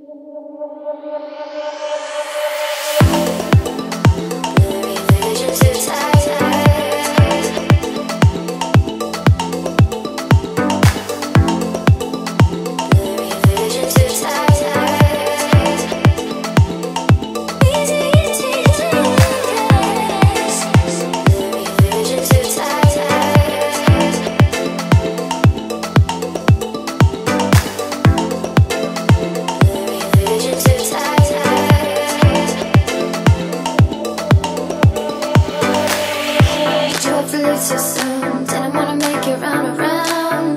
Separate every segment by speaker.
Speaker 1: So soon, didn't wanna make it round around,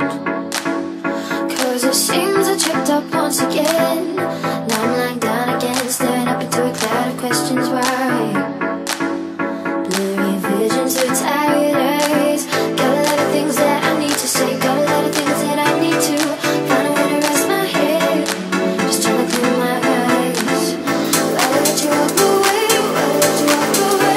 Speaker 1: 'cause it seems I tripped up once again. Now I'm lying down again, staring up into a cloud of questions. Why? Blurry vision, too tired eyes. Got a lot of things that I need to say, got a lot of things that I need to find a way to rest my head. Just trying to clear my eyes. Why let you walk away? Why let you walk away?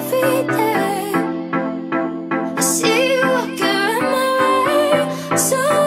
Speaker 1: So